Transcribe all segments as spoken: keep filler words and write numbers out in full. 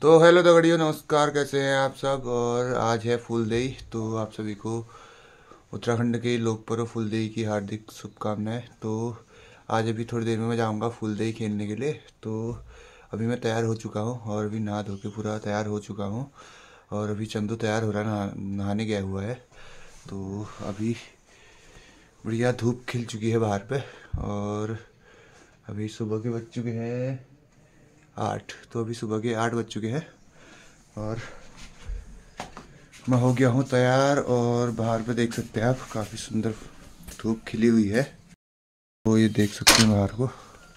तो हेलो दगड़ियों, नमस्कार। कैसे हैं आप सब। और आज है फूलदेई, तो आप सभी को उत्तराखंड के लोकपर्व फूलदेई की हार्दिक शुभकामनाएं। तो आज अभी थोड़ी देर में मैं जाऊंगा फूलदेई खेलने के लिए। तो अभी मैं तैयार हो चुका हूं और अभी नहा धो के पूरा तैयार हो चुका हूं। और अभी चंदू तैयार हो रहा है, नहा, नहाने गया हुआ है। तो अभी बढ़िया धूप खिल चुकी है बाहर पे और अभी सुबह के बज चुके हैं आठ। तो अभी सुबह के आठ बज चुके हैं और मैं हो गया हूँ तैयार। और बाहर पे देख सकते हैं आप, काफ़ी सुंदर धूप खिली हुई है। तो ये देख सकते हैं बाहर को,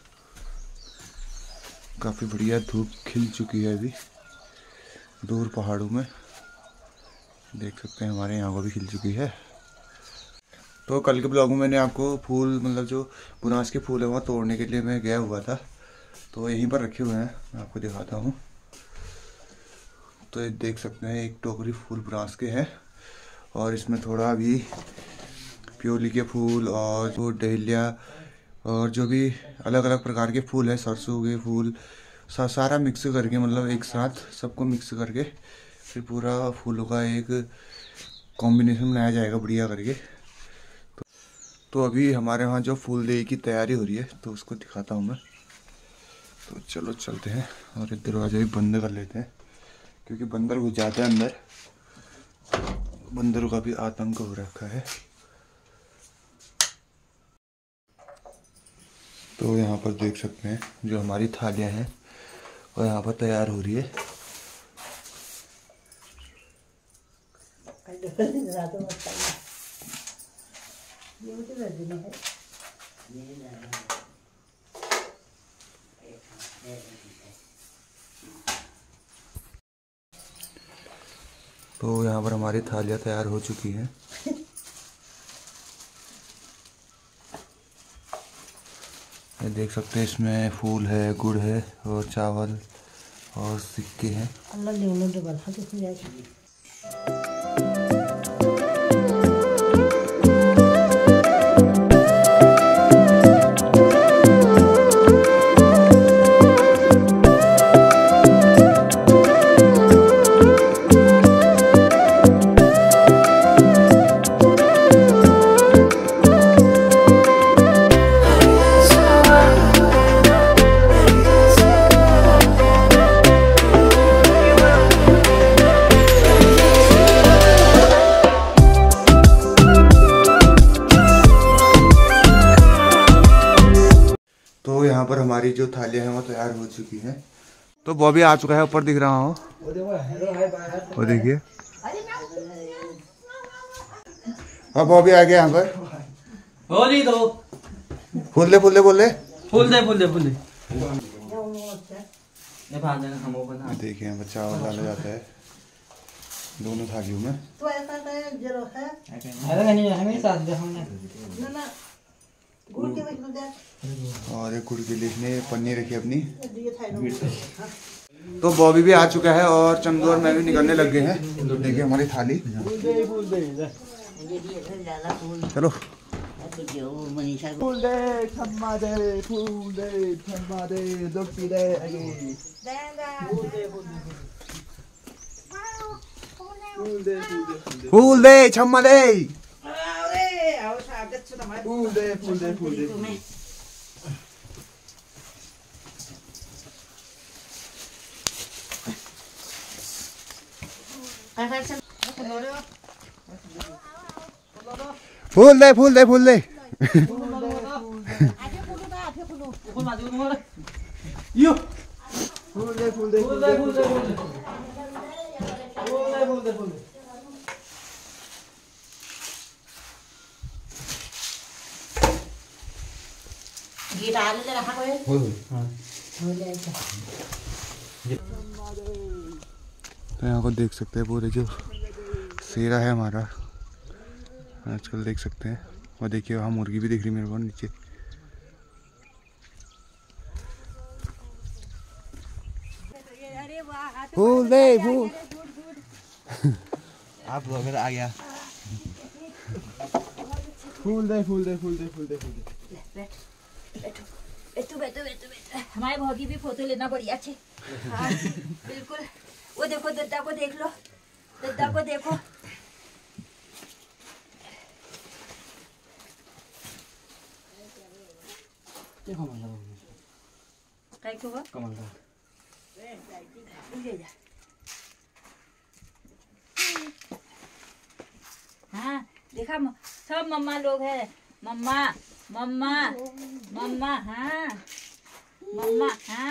काफ़ी बढ़िया धूप खिल चुकी है। अभी दूर पहाड़ों में देख सकते हैं, हमारे यहाँ को भी खिल चुकी है। तो कल के ब्लॉग में मैंने आपको फूल, मतलब जो बुनास के फूल है वहाँ तोड़ने के लिए मैं गया हुआ था। तो यहीं पर रखे हुए हैं, मैं आपको दिखाता हूँ। तो ये देख सकते हैं, एक टोकरी फूल बुनास के हैं और इसमें थोड़ा भी प्योली के फूल और वो डहेलिया और जो भी अलग अलग प्रकार के फूल हैं, सरसों के फूल, सा, सारा मिक्स करके, मतलब एक साथ सबको मिक्स करके फिर पूरा फूलों का एक कॉम्बिनेशन बनाया जाएगा बढ़िया करके। तो, तो अभी हमारे वहाँ जो फूलदेई की तैयारी हो रही है तो उसको दिखाता हूँ मैं। तो चलो चलते हैं और ये दरवाजा भी बंद कर लेते हैं क्योंकि बंदर घुस जाते हैं अंदर। बंदरों का भी आतंक हो रखा है। तो यहाँ पर देख सकते हैं जो हमारी थालियाँ हैं और यहाँ पर तैयार हो रही है। तो यहाँ पर हमारी थालियाँ तैयार हो चुकी हैं। ये देख सकते हैं, इसमें फूल है, गुड़ है और चावल और सिक्के हैं। तो यहाँ पर हमारी जो थालियाँ हैं वो तैयार हो चुकी हैं। तो बॉबी आ चुका है, ऊपर दिख रहा हो वो देखिए। हाँ बॉबी आ गया यहाँ पर। हो नहीं दो फूल दे फूल दे बोल दे फूल दे फूल दे फूल दे। देखिए यहाँ पर चावल डाला जाता है दोनों थालियों में। और एक गुड़ की लिखने पन्नी रखी अपनी। तो बॉबी भी आ चुका है और चंदू और मैं भी निकलने लग गए हैं। देखिए हमारी थाली। चलो फूल दे छम्मा दे, फूल दे छम्मा दे, दुखी दे फूल दे छम्मा दे, फूल दे फूल दे फूल दे। फूल दे फूल दे फूल दे। यो फूल दे फूल दे फूल दे फूल दे फूल दे फूल दे फूल दे। गिटार ले रखा कोई। हां तो यहाँ को देख सकते हैं, पूरे जो सेरा है हमारा आजकल देख सकते हैं। और देखिए वहाँ मुर्गी भी दिख रही मेरे को नीचे। फूल दे फूल। आप लोग आ गया। फूल दे फूल दे फूल दे फूल दे फूल दे। बैठो बैठो बैठो बैठो। हमारे भाव की भी फोटो लेना बढ़िया अच्छे। हाँ, बिल्कुल। वो देखो दद्दा को देख लो, दद्दा को देखो। ये कमल दा काय को वो? कमल दा ले जा। हाँ देखा म- सब मम्मा लोग है। मम्मा मम्मा मम्मा हाँ मम्मा हाँ।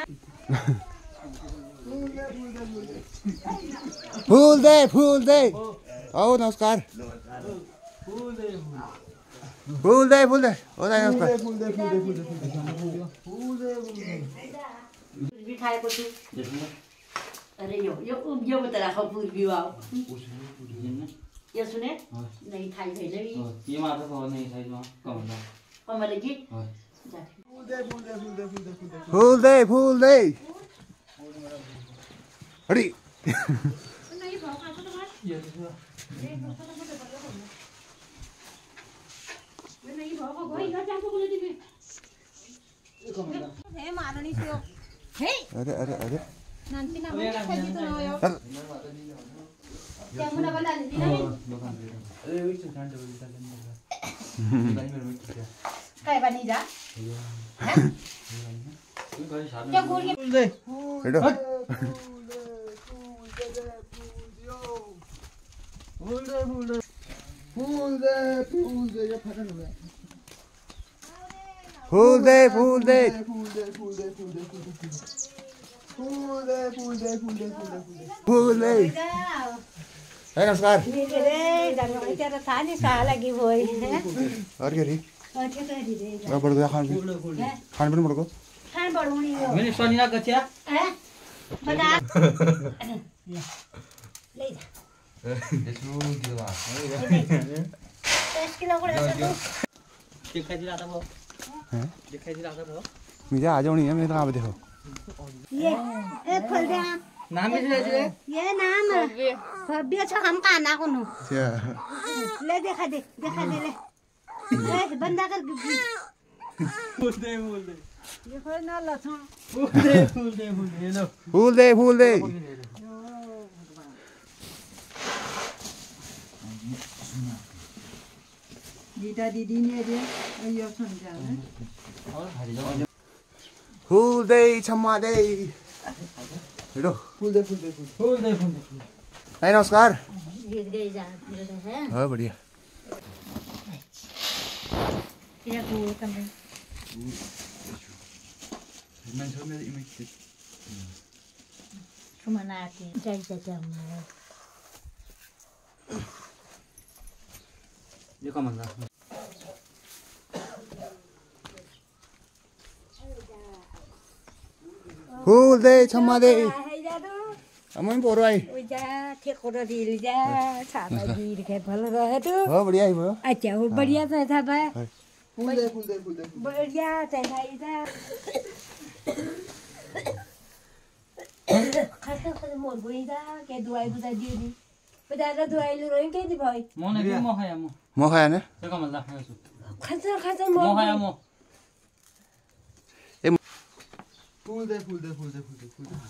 फूल दे फूल दे। आओ नमस्कार। फूल दे फूल दे फूल दे। ओ दाई नमस्कार। फूल दे फूल दे फूल दे फूल दे कुछ भी खाए को तू। देखो अरे यो यो यो बता रहा फूल भी वाओ। ये सुने नहीं खाई भाई नहीं ये माता को नहीं खाई जो कमल दा कमल जी फूल दे फूल दे। अरे ये हे मारणी से हे अरे अरे अरे नानती ना मैं खाई तो ना यो क्या मुना वाला नहीं ना अरे वही से कांटे वाली चलन लगा काय बनी जा कोई कोई शादी क्या गोल फूल दे हेडो फूल दे फूल दे फूल दे फूल दे ये फटन हो गया। फूल दे फूल दे फूल दे फूल दे फूल दे फूल दे फूल दे फूल दे फूल दे। है नमस्कार। रे जंगल तेरा था नहीं सा लगी होई है और क्या री अच्छा कर दी रे अब बढ़ गया खान फूल दे फूल दे खान पीन बढ़ गो खान बढ़ोनी हो मैंने सोनी ना कच्चा हैं बता ले जा दस किलो को ऐसा तो दिखाई दे रहा था वो हैं दिखाई दे रहा था वो मुझे आ जाओ नहीं है मैं तो आप देखो ये ए खोल दे नाम भी ले दे ये नाम भव्य छ हम काना को नु क्या ले देखा दे देखा दे ले ले बंदा कर फूल दे फूल दे ये खोल ना लथा फूल दे फूल दे फूल दे लो फूल दे फूल दे। दीदा दीदी ने दे ये सुन जा और हरी जाओ फूल दे छम्मा दे हेडो फूल दे फूल दे फूल दे फूल दे है नमस्कार। गिर गई जा है हाँ बढ़िया। ये को कम मैं सब मेरी इमेज सुमना के जाई जा हम ये कमल दा फूल दे छम्मा दे है जा दो हम बोरो आई उजा ठेको र दिल जा छाता गिर के भल रहे तो हाँ बढ़िया ही बोलो। अच्छा वो बढ़िया से था बा फूल दे फूल दे फूल दे बढ़िया से था इधर खासा खासा मोर गोई जा के दुआई बुदा दियो दी बता दा दुआई लो रोइन के दी भाई मोने के मो खाया मो मो खाया ने ये कमल दा खाया सु खासा खासा मो मोर खाया मो फूल दे फूल दे फूल दे फूल दे फूल दे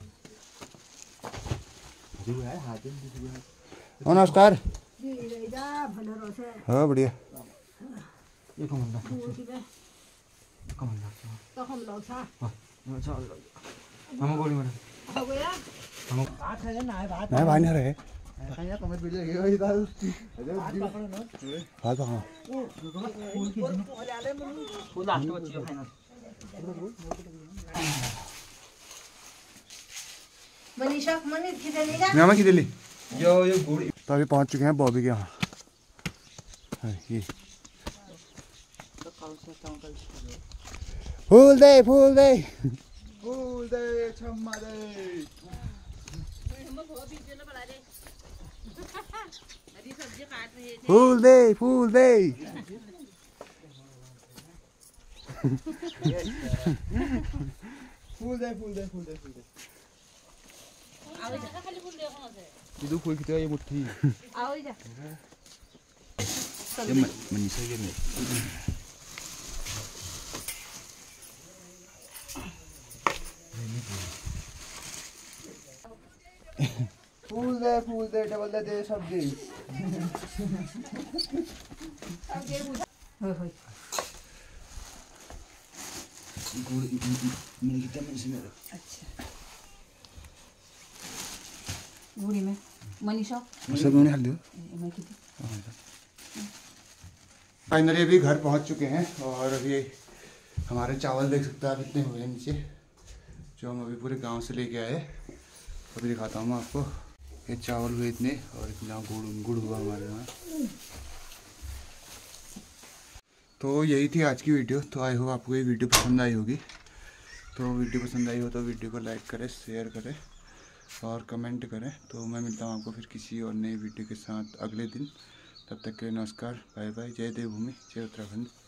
जो है हाथ में नमस्कार। दी जा भलो रोसे हाँ बढ़िया। ये कमल दा मोटी बे कमल दा तो हम लोग सा चल हम गोली मार हो गया हम बात है ना बात नहीं भाई नहीं रहे खाया कमल बिल लगे वही दाल हाथ पकड़ो फूल की फूल लास्ट बच्ची है फाइनल मनीषा मनीष किधर ले जा मैं की दिल्ली यो यो गोली तो अभी पहुंच चुके हैं बॉबी के यहाँ। हाँ, ये फूल दे फूल दे फूल दे छम्मा दे फूल दे फूल दे फूल दे फूल दे फूल दे फूल दे itu फूल kita ये मुट्ठी आओ जा ये मनीषा के में फूल दे फूल दे डबल दे दे सब दे। होय होय गुड़ मैंने कितना मन से मेरा अच्छा गुड़ी में मनीषा सब मैंने हल्दी मैं किती फाइनली अभी घर पहुंच चुके हैं और अभी हमारे चावल देख सकते हैं आप इतने हुए हैं नीचे, जो हम अभी पूरे गांव से लेके आए। अभी दिखाता हूँ मैं आपको, ये चावल हुए इतने और इतना गुड़ गुड़ हुआ हमारे यहाँ। तो यही थी आज की वीडियो। तो आई होप आपको ये वीडियो पसंद आई होगी। तो वीडियो पसंद आई हो तो वीडियो को लाइक करें, शेयर करें और कमेंट करें। तो मैं मिलता हूँ आपको फिर किसी और नई वीडियो के साथ अगले दिन। तब तक के लिए नमस्कार, बाय बाय, जय देवभूमि, जय उत्तराखंड।